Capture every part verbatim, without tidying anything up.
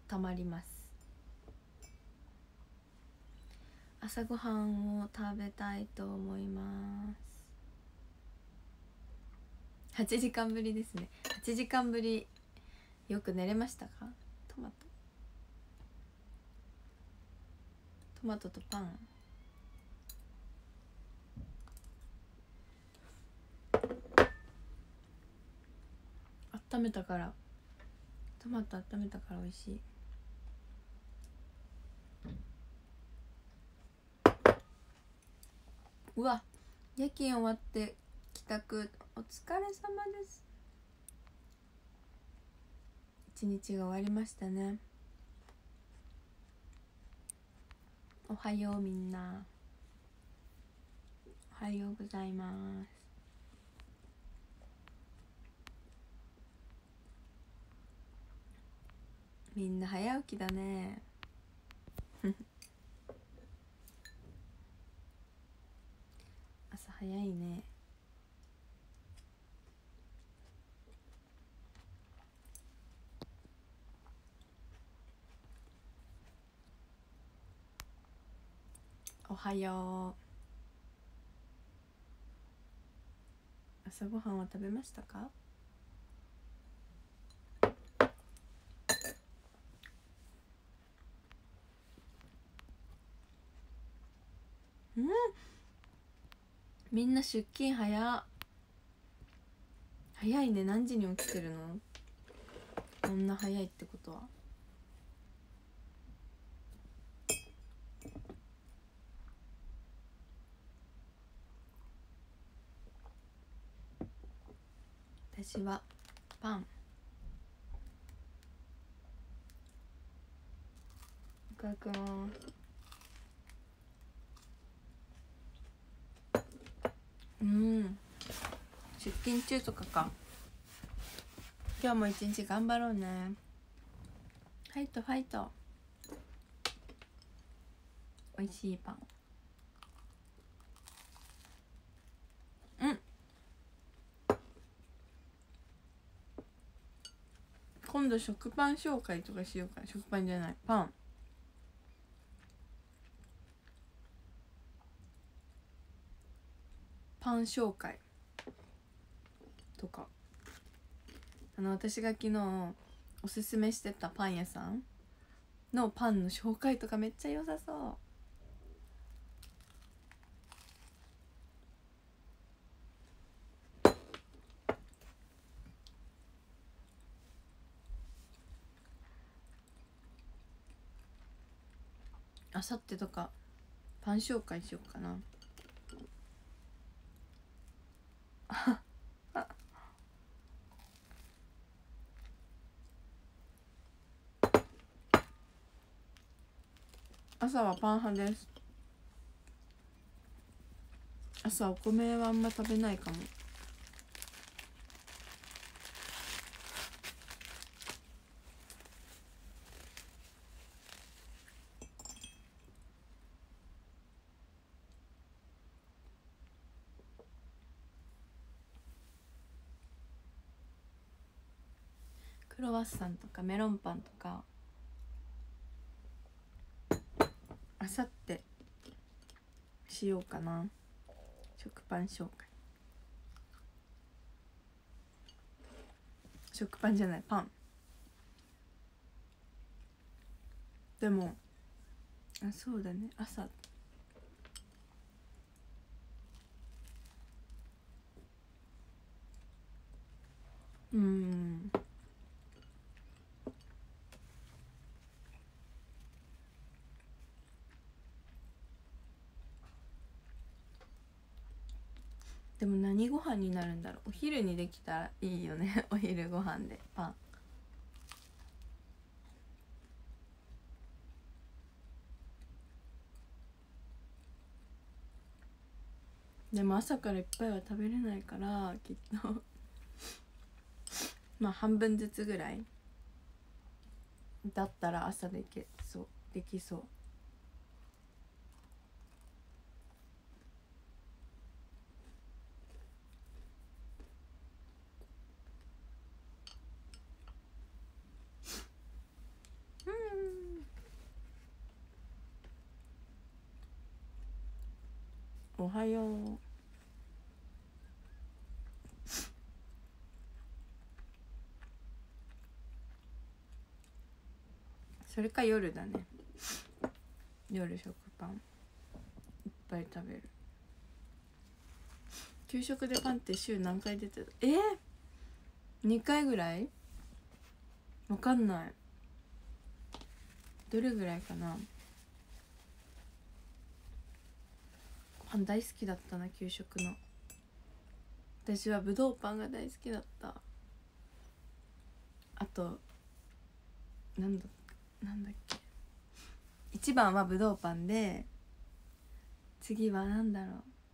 たまります。朝ごはんを食べたいと思います。はちじかんぶりですね。はちじかんぶり。よく寝れましたか？トマトトマトとパン。温めたから、トマト温めたから美味しい。うわ、夜勤終わって帰宅、お疲れ様です。一日が終わりましたね。おはようみんな。おはようございます。みんな早起きだね。朝早いね。おはよう。朝ごはんは食べましたか？うん、みんな出勤早早いね。何時に起きてるの？こんな早いってことは。私はパン。いただきます。うん、出勤中とかか。今日も一日頑張ろうね。ファイトファイト。美味しいパン。うん、今度食パン紹介とかしようかな。食パンじゃない、パン。パン紹介とか。あの私が昨日おすすめしてたパン屋さんのパンの紹介とかめっちゃ良さそう。あさってとかパン紹介しようかな。朝はパン派です。朝お米はあんま食べないかも。クロワッサンとかメロンパンとかあさってしようかな。食パン紹介。食パンじゃない、パン。でもあ、そうだね、朝うーんでも何ご飯になるんだろう。お昼にできたらいいよね。お昼ご飯でパン。でも朝からいっぱいは食べれないからきっとまあ半分ずつぐらいだったら朝できそうできそう。うおはよう。それか夜だね。夜食パンいっぱい食べる。給食でパンって週何回出てた？えー、にかいぐらい？わかんない。どれぐらいかな。パン大好きだったな、給食の。私はぶどうパンが大好きだった。あとなんだなんだっけ、一番はぶどうパンで、次はなんだろう、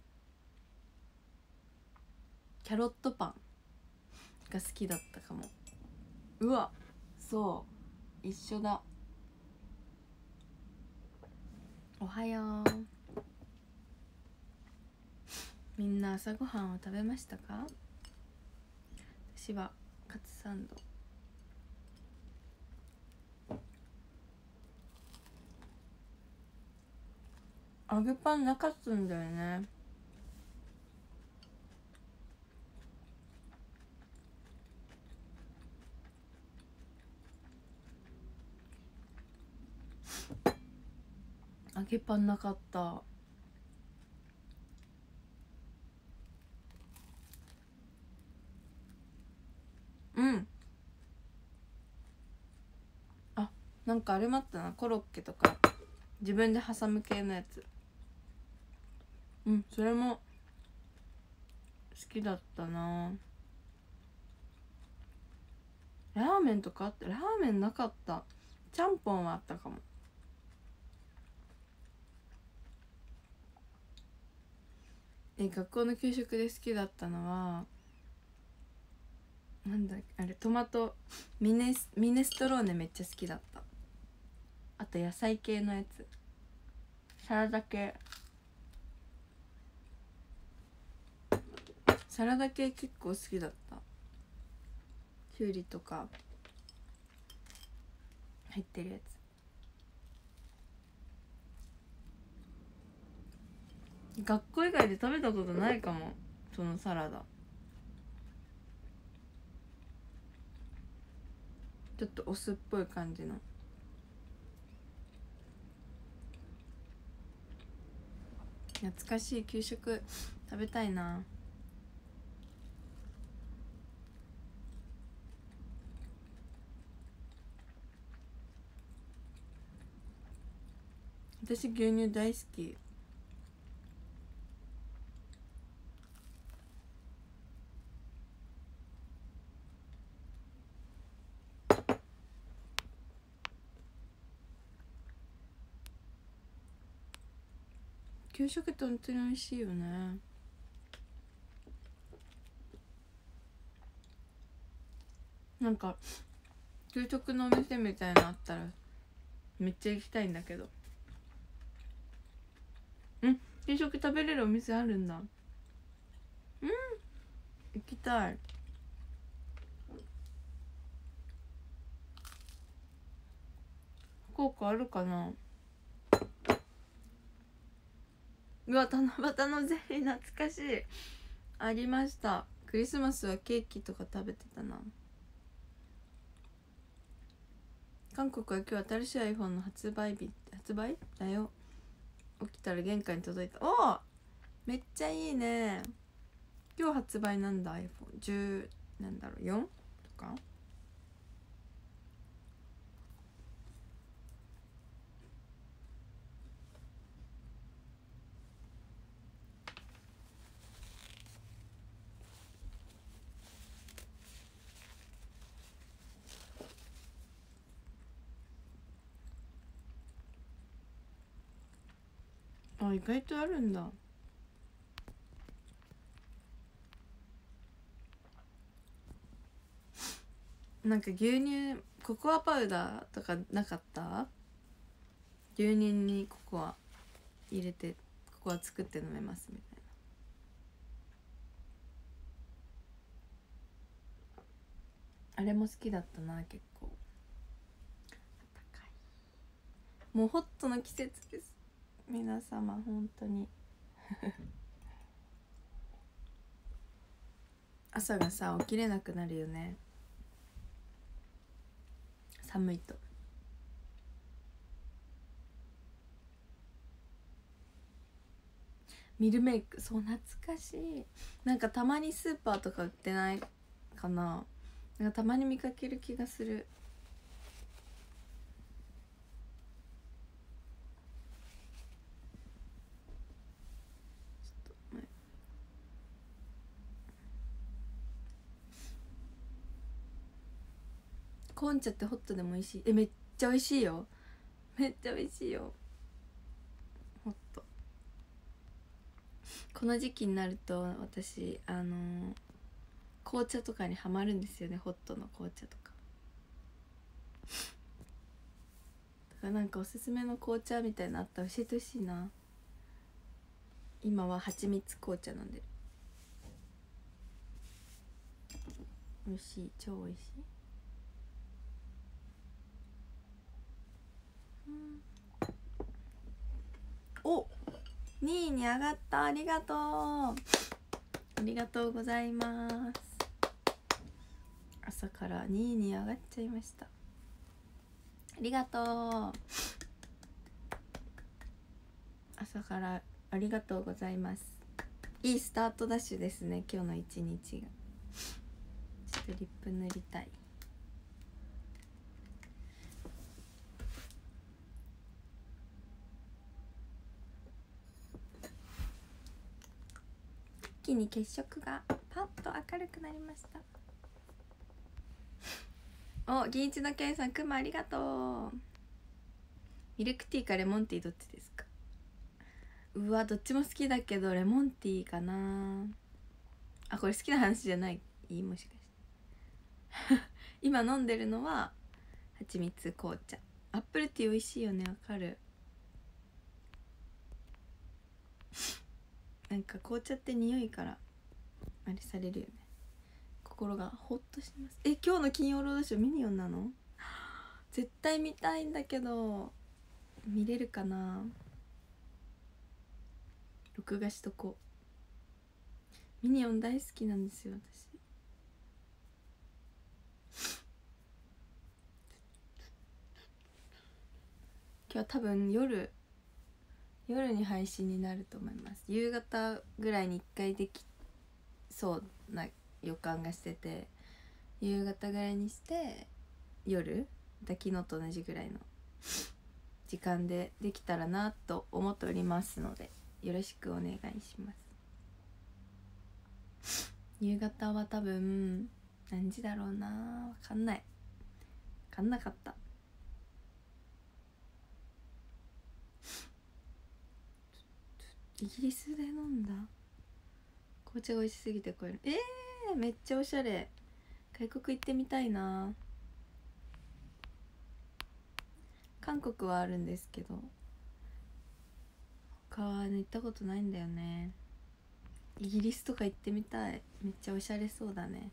キャロットパンが好きだったかも。うわ、そう一緒だ。おはよう。みんな朝ごはんを食べましたか？私はカツサンド。揚げパンなかったんだよね。揚げパンなかった。うん。あ、なんかあれもあったな、コロッケとか自分で挟む系のやつ。うん、それも好きだったな。ラーメンとかあって、ラーメンなかった。ちゃんぽんはあったかも。え、学校の給食で好きだったのはなんだあれ、トマトミネスミネストローネめっちゃ好きだった。あと野菜系のやつ、サラダ系。サラダ系結構好きだった。きゅうりとか入ってるやつ。学校以外で食べたことないかも、そのサラダ。ちょっとお酢っぽい感じの。懐かしい給食食べたいな。私牛乳大好き。給食って本当に美味しいよね。なんか給食のお店みたいなのあったらめっちゃ行きたいんだけど。ん、給食食べれるお店あるんだ。うん、行きたい。福岡あるかな。うわ、七夕のゼリー懐かしい。ありました。クリスマスはケーキとか食べてたな。韓国は今日新しい iPhone の発売日発売だよ。起きたら玄関に届いた。おお、めっちゃいいね。今日発売なんだ。 アイフォンじゅう なんだろうよんとか。あ、意外とあるんだ。なんか牛乳ココアパウダーとかなかった？牛乳にココア入れてココア作って飲めますみたいな。あれも好きだったな。結構高い。もうホットの季節です皆様、本当に朝がさ起きれなくなるよね、寒いと。ミルメイク、そう懐かしい。なんかたまにスーパーとか売ってないかな、なんかたまに見かける気がする。コーン茶ってホットでも美味しい。え、めっちゃ美味しいよ、めっちゃ美味しいよホット。この時期になると私あのー、紅茶とかにハマるんですよね、ホットの紅茶とか。だからなんかおすすめの紅茶みたいなのあったら教えてほしいな。今は蜂蜜紅茶飲んでる。美味しい、超美味しい。お、にいに上がった、ありがとうありがとうございます。朝からにいに上がっちゃいました、ありがとう。朝からありがとうございます。いいスタートダッシュですね、今日の一日が。ちょっとリップ塗りたい。一気に血色がパッと明るくなりました。お、銀一のケンさん、くまありがとう。ミルクティーかレモンティーどっちですか？うわ、どっちも好きだけどレモンティーかなあ。これ好きな話じゃない？いい、もしかして今飲んでるのは蜂蜜紅茶。アップルティー美味しいよね、わかる。なんか紅茶って匂いからあれされるよね、心がホッとします。え、今日の金曜ロードショーミニオンなの？絶対見たいんだけど見れるかな。録画しとこう。ミニオン大好きなんですよ私。今日は多分夜夜に配信になると思います。夕方ぐらいにいっかいできそうな予感がしてて、夕方ぐらいにして夜また昨日と同じぐらいの時間でできたらなと思っておりますので、よろしくお願いします。夕方は多分何時だろうな、わかんない、わかんなかった。イギリスで飲んだ紅茶が美味しすぎてこれ、えー、めっちゃおしゃれ。外国行ってみたいな。韓国はあるんですけど他は行ったことないんだよね。イギリスとか行ってみたい。めっちゃおしゃれそうだね。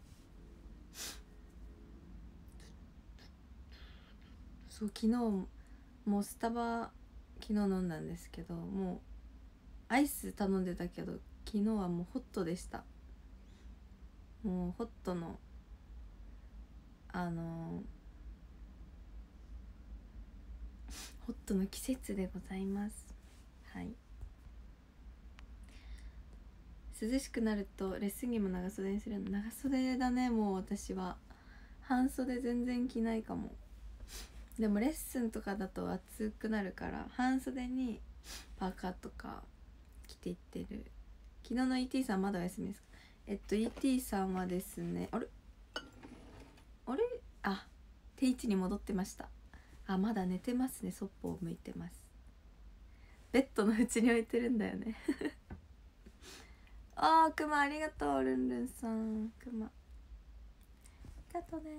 そう、昨日もうスタバ昨日飲んだんですけど、もうアイス頼んでたけど昨日はもうホットでした。もうホットのあのー、ホットの季節でございます。はい。涼しくなるとレッスン着も長袖にするの。長袖だね、もう私は半袖全然着ないかも。でもレッスンとかだと暑くなるから半袖にパーカーとか着ていってる。昨日の イーティー さんまだお休みですか？えっと イーティー さんはですね、あれあれあ、定位置に戻ってました。あ、まだ寝てますね。そっぽを向いてます。ベッドの縁に置いてるんだよねあー、くまありがとう。ルンルンさん、くまありがとうね。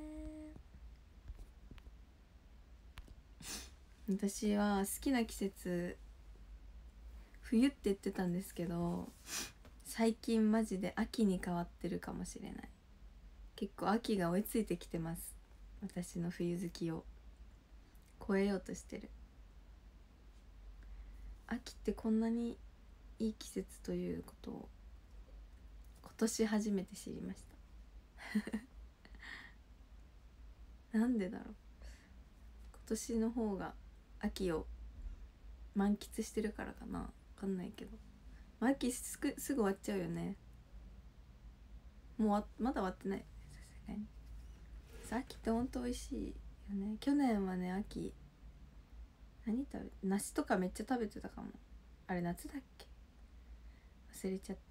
私は好きな季節冬って言ってたんですけど、最近マジで秋に変わってるかもしれない。結構秋が追いついてきてます。私の冬好きを超えようとしてる。秋ってこんなにいい季節ということを今年初めて知りました。 なんでだろう、今年の方が秋を満喫してるからかな、わかんないけど、まあ、秋すぐすぐ終わっちゃうよね。もうわまだ終わってない、さすがに。秋ってほんと美味しいよね。去年はね、秋何食べ梨とかめっちゃ食べてたかも。あれ夏だっけ、忘れちゃった。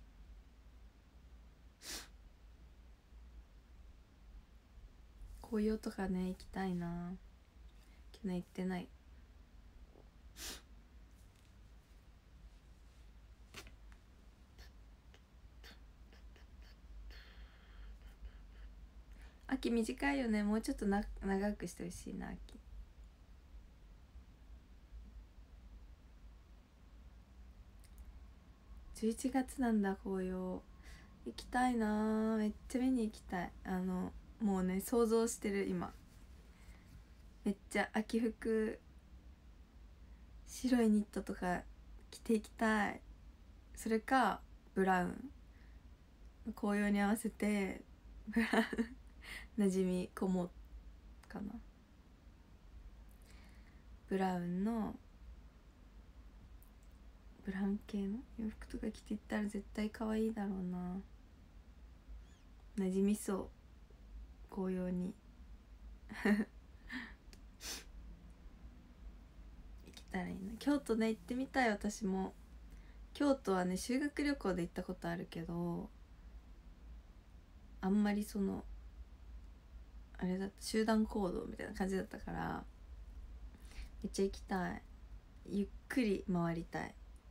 紅葉とかね行きたいな、去年行ってない。秋短いよね、もうちょっとな長くしてほしいな。秋じゅういちがつなんだ、紅葉行きたいな、めっちゃ見に行きたい。あのもうね想像してる今、めっちゃ秋服白いニットとか着ていきたい。それかブラウン、紅葉に合わせてブラウンなじみ込もうかな。ブラウンのブラウン系の洋服とか着ていったら絶対可愛いだろうな、なじみそう紅葉に行きたらいいな。京都ね行ってみたい。私も京都はね修学旅行で行ったことあるけど、あんまりそのあれだった、集団行動みたいな感じだったからめっちゃ行きたい。ゆっくり回りたい。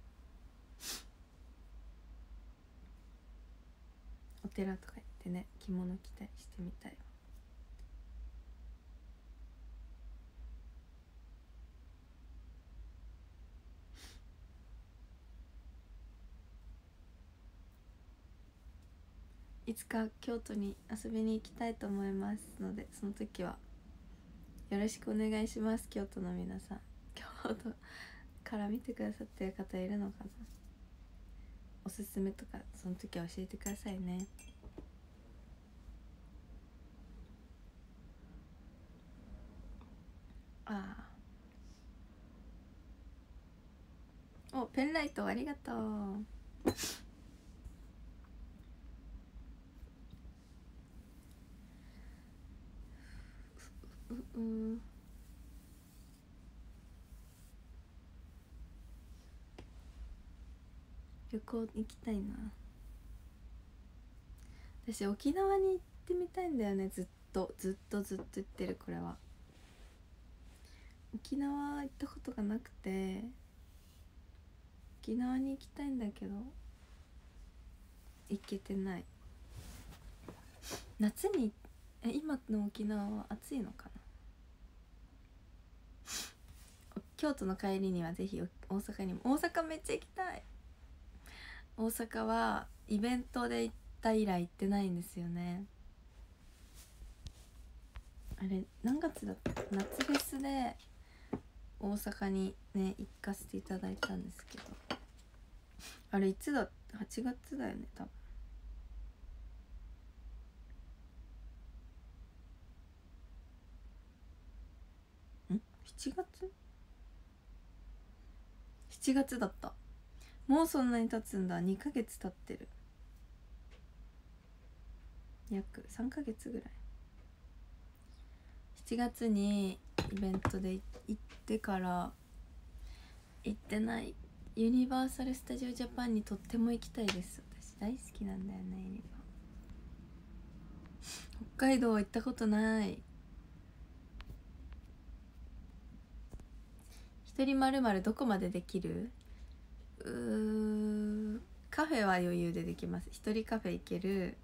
お寺とか行ってね、着物着たりしてみたい。いつか京都に遊びに行きたいと思いますので、その時はよろしくお願いします。京都の皆さん、京都から見てくださってる方いるのかな。おすすめとかその時は教えてくださいね。ああ、おペンライトありがとう。うう旅行行きたいな。私沖縄に行ってみたいんだよね。ずっとずっとずっと言ってる。これは沖縄行ったことがなくて、沖縄に行きたいんだけど行けてない。夏にえ今の沖縄は暑いのかな。京都の帰りにはぜひ大阪にも。大阪めっちゃ行きたい。大阪はイベントで行った以来行ってないんですよね。あれ何月だった、夏フェスで大阪にね行かせていただいたんですけど、あれいつだ、はちがつだよね多分。んしちがつしちがつだった。もうそんなに経つんだ。にかげつ経ってる。約さんかげつぐらい。しちがつにイベントで行ってから行ってない。ユニバーサル・スタジオ・ジャパンにとっても行きたいです。私大好きなんだよね、ユニバ。北海道は行ったことない。一人まるまるどこまでできる？うーカフェは余裕でできます。一人カフェ行ける。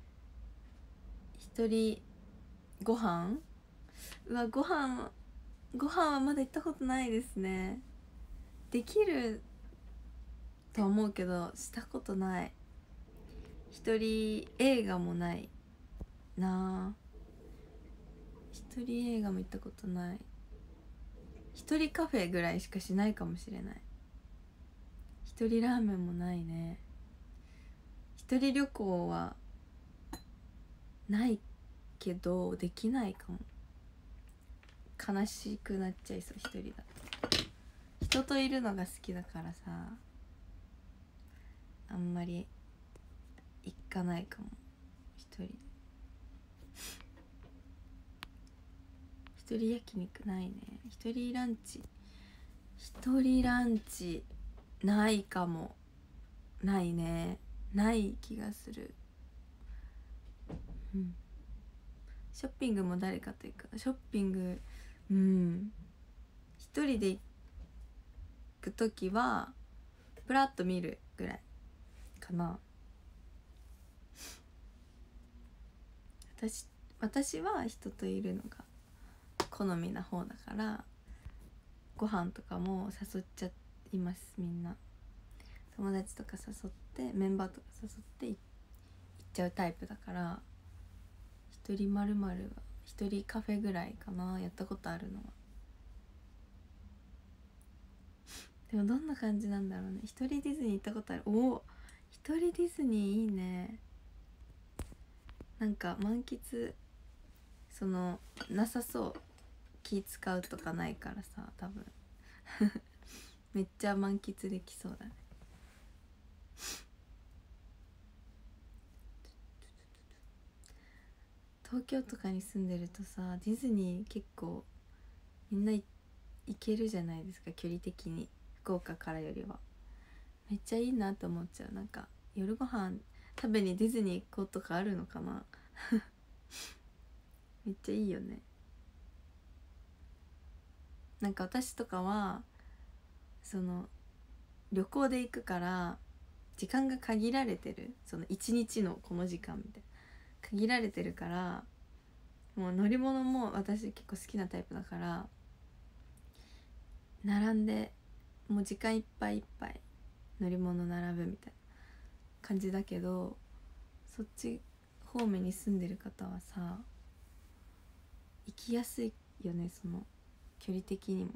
一人ご飯、うわご飯ご飯はまだ行ったことないですね。できると思うけどしたことない。一人映画もないなあ。一人映画も行ったことない。一人カフェぐらいしかしないかもしれない。一人ラーメンもないね。一人旅行はないけどできないかも。悲しくなっちゃいそう一人だと。人といるのが好きだからさ、あんまり行かないかも一人で。一人焼肉ないね。一人ランチ一人ランチないかも。ないね。ない気がする。うん。ショッピングも誰かと行く。ショッピング、うん一人で行く時はプラッと見るぐらいかな。私私は人といるのが好みな方だから、ご飯とかも誘っちゃいます。みんな友達とか誘ってメンバーとか誘って行っちゃうタイプだから、一人まるまるは一人カフェぐらいかな、やったことあるのは。でもどんな感じなんだろうね。一人ディズニー行ったことある。おお、一人ディズニーいいね。なんか満喫そのなさそう。気使うとかないからさ、多分めっちゃ満喫できそうだね。東京とかに住んでるとさ、ディズニー結構みんな行けるじゃないですか、距離的に。福岡からよりはめっちゃいいなと思っちゃう。なんか夜ご飯食べにディズニー行こうとかあるのかなめっちゃいいよね。なんか私とかはその旅行で行くから時間が限られてる、その一日のこの時間みたいな限られてるから、もう乗り物も私結構好きなタイプだから並んで、もう時間いっぱいいっぱい乗り物並ぶみたいな感じだけど、そっち方面に住んでる方はさ行きやすいよね、その距離的にも。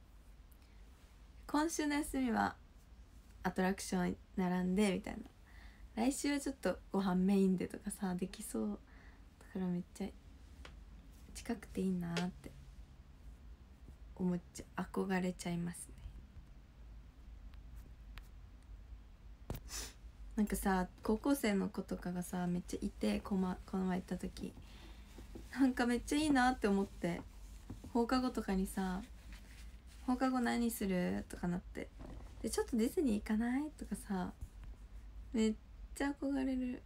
今週の休みはアトラクション並んでみたいな、来週はちょっとご飯メインでとかさできそう。だからめっちゃ近くていいなって思っちゃう、憧れちゃいますね。なんかさ高校生の子とかがさめっちゃいて、この前行った時なんかめっちゃいいなって思って、放課後とかにさ放課後何するとかなって、でちょっとディズニー行かないとかさ、めっちゃ憧れる。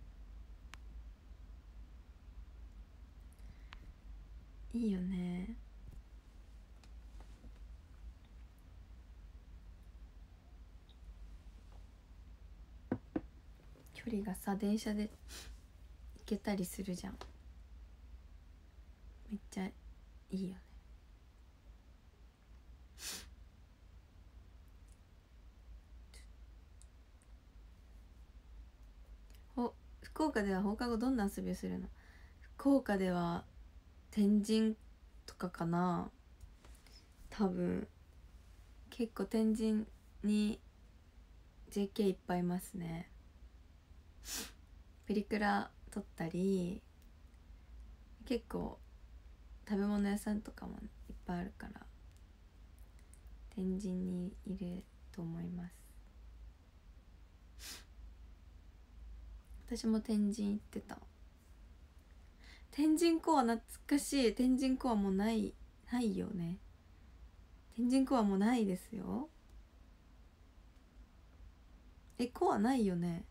いいよね。距離がさ電車で行けたりするじゃん。めっちゃいいよね。お、福岡では放課後どんな遊びをするの？福岡では天神とかかな、多分。結構天神に ジェーケー いっぱいいますね。プリクラ撮ったり、結構食べ物屋さんとかもいっぱいあるから天神にいると思います。私も天神行ってた。天神コア懐かしい。天神コアもうないないよね。天神コアもうないですよ。え、コアないよね。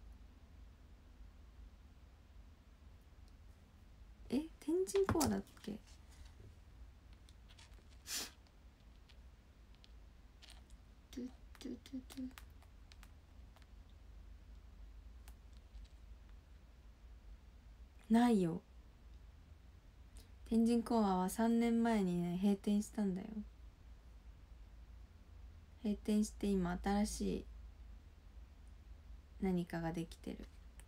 え、天神コアだっけ？トゥトゥトゥトゥないよ。天神コアはさんねんまえにね閉店したんだよ。閉店して今新しい何かができてる。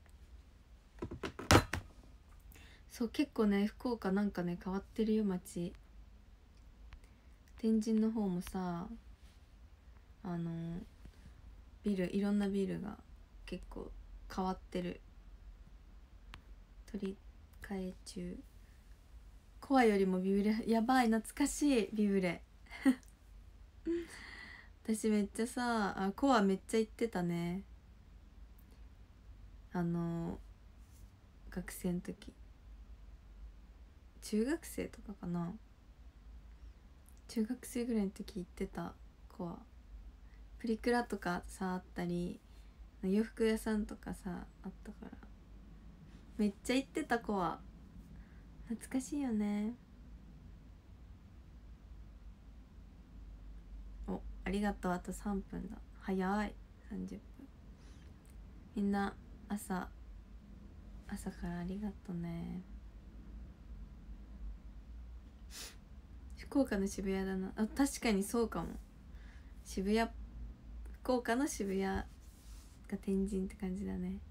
そう、結構ね福岡なんかね変わってるよ街。天神の方もさ、あのビル、いろんなビルが結構変わってる。都替え中。コアよりもビブレ、やばい、懐かしいビブレ私めっちゃさあ、コアめっちゃ行ってたね。あの学生の時、中学生とかかな、中学生ぐらいの時行ってた。コアプリクラとかさあったり、洋服屋さんとかさあったからめっちゃ行ってた。コア懐かしいよね。お、ありがとう。あとさんぷんだ。早い。さんじゅっぷん。みんな朝朝からありがとね。福岡の渋谷だなあ。確かにそうかも。渋谷、福岡の渋谷が天神って感じだね。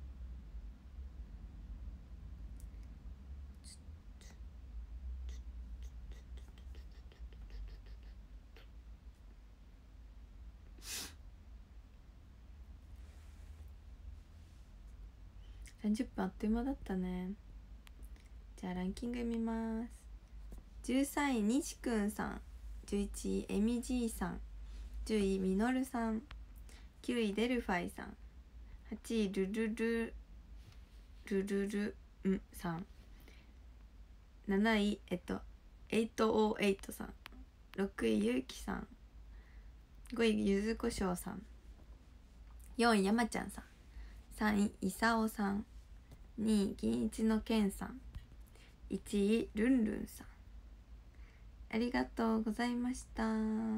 さんじゅっぷんあっという間だったね。じゃあランキング見ます。じゅうさんいにしくんさん、じゅういちいえみじいさん、じゅういみのるさん、きゅういデルファイさん、はちいルルルルルルんさん、なないえっとはちまるはちさん、ろくいゆうきさん、ごいゆずこしょうさん、よんいやまちゃんさん、さんいいさおさん、にい銀一のけんさん、いちいルンルンさん。ありがとうございました。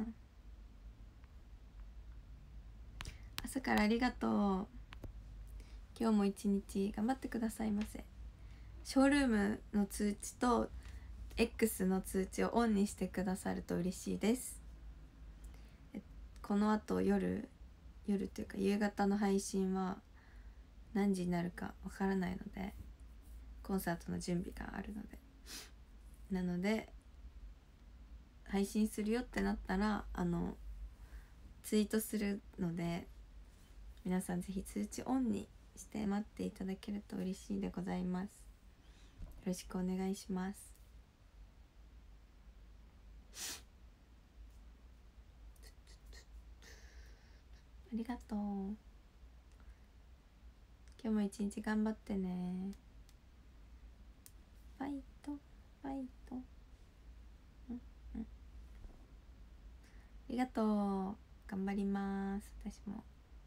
朝からありがとう。今日も一日頑張ってくださいませ。ショールームの通知と X の通知をオンにしてくださると嬉しいです。このあと夜夜というか夕方の配信は何時になるかわからないので、コンサートの準備があるのでなので配信するよってなったらあのツイートするので、皆さんぜひ通知オンにして待っていただけると嬉しいでございます。よろしくお願いします。ありがとう。今日も一日頑張ってね。バイトバイト、うんうん、ありがとう。頑張ります。私も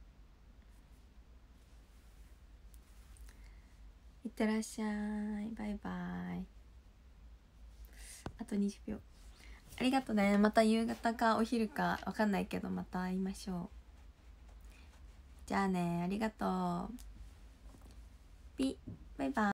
いってらっしゃい。バイバイ。あとにじゅうびょう。ありがとうね。また夕方かお昼かわかんないけどまた会いましょう。じゃあね。ありがとう。ピッバイバイ。